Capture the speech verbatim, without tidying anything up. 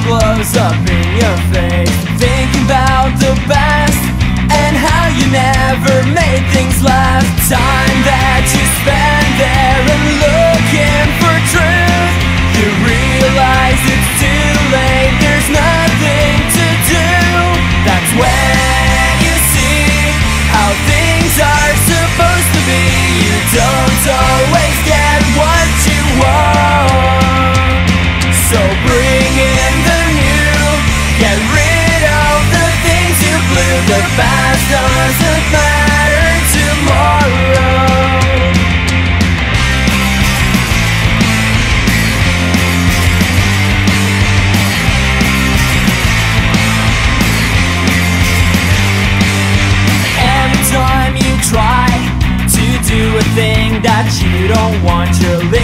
blows up in your face, thinking about the past and how you never made things last. Time that you spend there and looking for truth, you realize it's too late, there's nothing to do. That's when you see how things are supposed to be. You don't always get what you want, so bring in the new, get rid of the things you blew. The past doesn't matter tomorrow. Every time you try to do a thing that you don't want, you're living